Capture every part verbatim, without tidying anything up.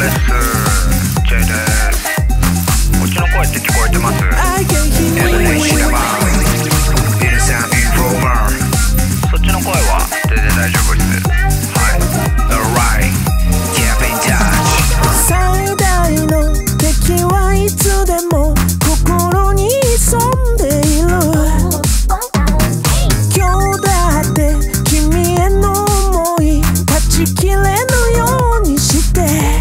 です。 J です。こっちの声って聞こえてます？ エムネイ シネマイルサンインフォーマー、そっちの声は全然大丈夫です。はい、 Alright Keep in touch。 最大の敵はいつでも心に潜んでいる。今日だって君への想い断ち切れぬようにして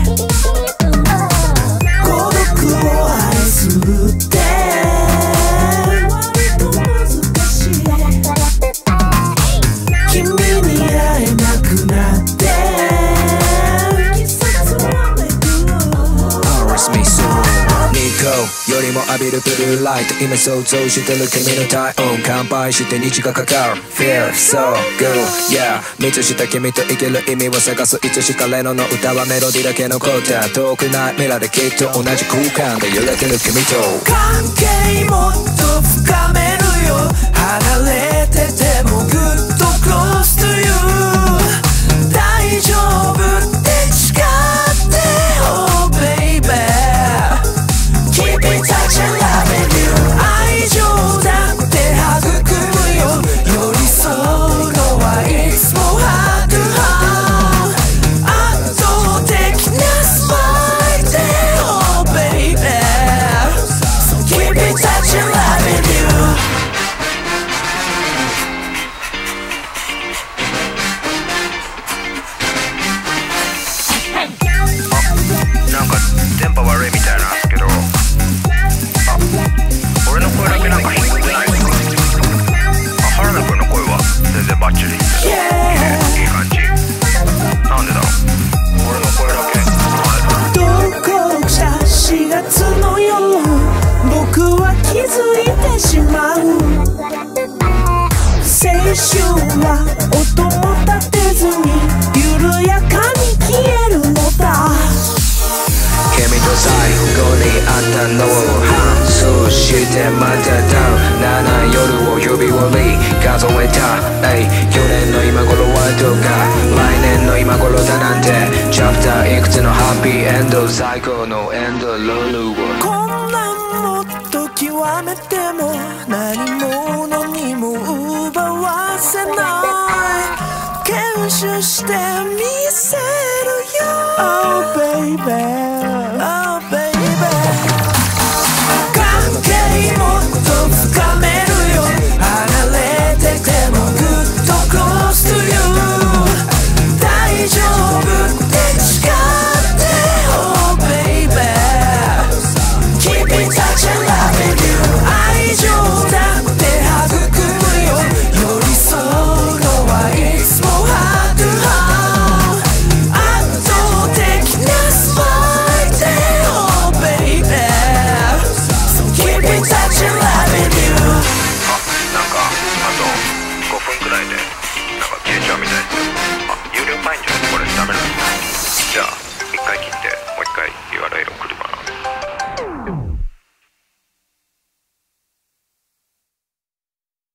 孤独を愛するって割と難しい。君に会えなくなって季節はめくる。 Always me so ニコよりも浴びるブルーライト、今想像してる君の体温、乾杯して日がかかる Feel so good yeah。 満たした君と生きる意味を探す、いつしかレノの歌はメロディだけ残った。遠くない未来できっと同じ空間で揺れてる君と関係もっと深めるよ。離れててもぐっと close to you。 大丈夫って誓って Oh baby Keep in touch and loving you。 愛情だって育むよ。寄り添うのはいつもハグハグ。圧倒的なスマイルで Oh baby So keep in touch and loving you。 なんか電波悪いみたいなんですけど、あ、俺の声だけなんか拾ってないですか？あ、原田くんの声は全然バッチリいいですね。いいね、いい感じ。なんでだろう、俺の声だけ同行者しがつの夜、僕は気づいてしまう。青春は音も立てずに緩やかに消えるのだ。 君と最後に会ったのを反芻してまただなな夜を指折り数えた、えい去年の今頃はどうか来年の今頃だなんてチャプターいくつのハッピーエンド、最高のエンドロールをこんなんもっと極めても何も